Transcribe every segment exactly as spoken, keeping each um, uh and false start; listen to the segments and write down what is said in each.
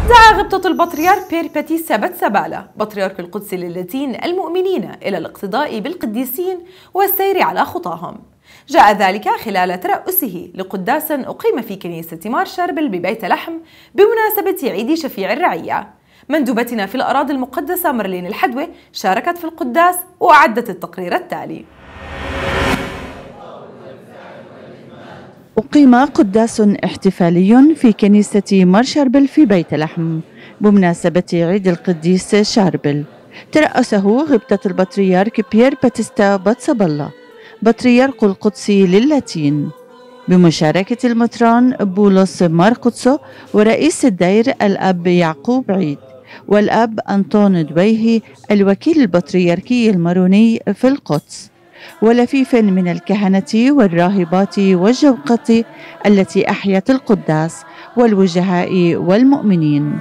دعا غبطة البطريرك بير باتيستا باتسابالا بطريرك القدس للاتين المؤمنين إلى الاقتداء بالقديسين والسير على خطاهم. جاء ذلك خلال ترأسه لقداس أقيم في كنيسة مار شربل ببيت لحم بمناسبة عيد شفيع الرعية. مندوبتنا في الأراضي المقدسة مرلين الحدوة شاركت في القداس وأعدت التقرير التالي. أقيم قداس احتفالي في كنيسة مار شربل في بيت لحم بمناسبة عيد القديس شاربل. ترأسه غبطة البطريرك بير باتيستا باتسابالا بطريرك القدس للاتين بمشاركة المطران بولس مارقدسو ورئيس الدير الأب يعقوب عيد والأب أنطون دويهي الوكيل البطريركي الماروني في القدس، ولفيف من الكهنة والراهبات والجوقة التي أحيت القداس والوجهاء والمؤمنين.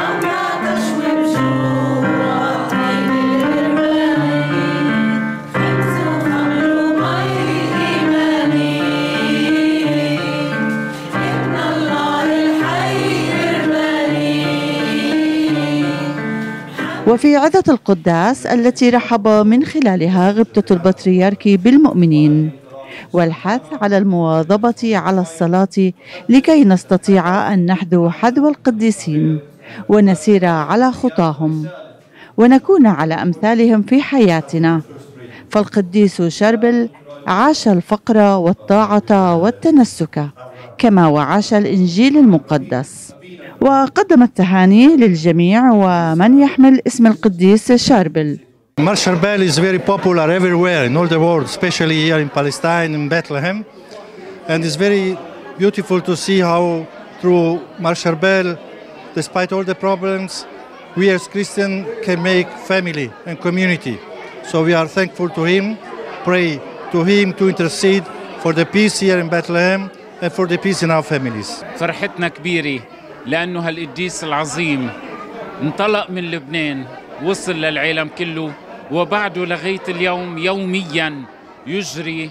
وفي عظة القداس التي رحب من خلالها غبطة البطريرك بالمؤمنين والحث على المواظبة على الصلاة لكي نستطيع أن نحذو حذو القديسين ونسير على خطاهم ونكون على أمثالهم في حياتنا. فالقديس شربل عاش الفقر والطاعة والتنسك كما وعاش الإنجيل المقدس. وقدم التهاني للجميع ومن يحمل اسم القديس شاربل. Mar Sharbel is very popular everywhere in all the world, especially here in Palestine, in Bethlehem. And it's very beautiful to see how through Mar Sharbel, despite all the problems, we as Christians can make family and community. So we are thankful to him, pray to him to intercede for the peace here in Bethlehem and for the peace in our families. فرحتنا كبيرة لأنه هالقديس العظيم انطلق من لبنان وصل للعالم كله وبعده لغاية اليوم يوميا يجري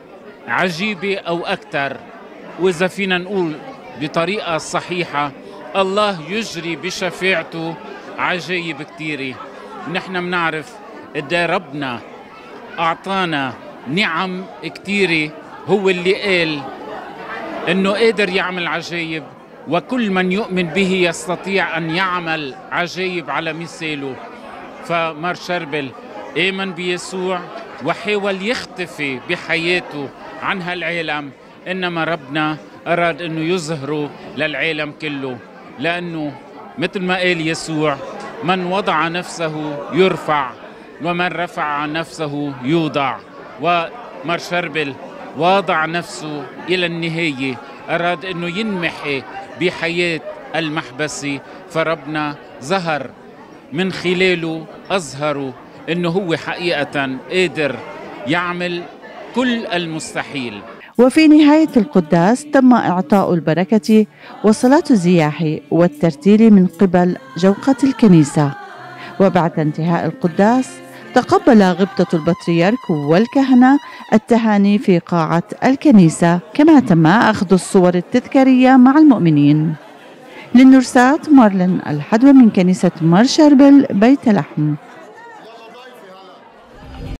عجيبة أو أكثر، وإذا فينا نقول بطريقة صحيحة الله يجري بشفاعته عجائب كثيرة. نحن منعرف قد ربنا أعطانا نعم كثيرة، هو اللي قال إنه قادر يعمل عجائب وكل من يؤمن به يستطيع أن يعمل عجائب على مثاله. فمار شربل آمن بيسوع وحاول يختفي بحياته عن هالعالم، إنما ربنا أراد أنه يظهره للعالم كله، لأنه مثل ما قال يسوع من وضع نفسه يرفع ومن رفع نفسه يوضع. ومار شربل وضع نفسه إلى النهاية، أراد أنه ينمحي بحياة المحبسة، فربنا ظهر من خلاله، أظهره أنه هو حقيقة قادر يعمل كل المستحيل. وفي نهاية القداس تم إعطاء البركة وصلاة الزياح والترتيل من قبل جوقة الكنيسة. وبعد انتهاء القداس تقبل غبطة البطريرك والكهنة التهاني في قاعة الكنيسة، كما تم أخذ الصور التذكارية مع المؤمنين. للنرسات مارلين الحدوة من كنيسة مار شربل بيت لحم.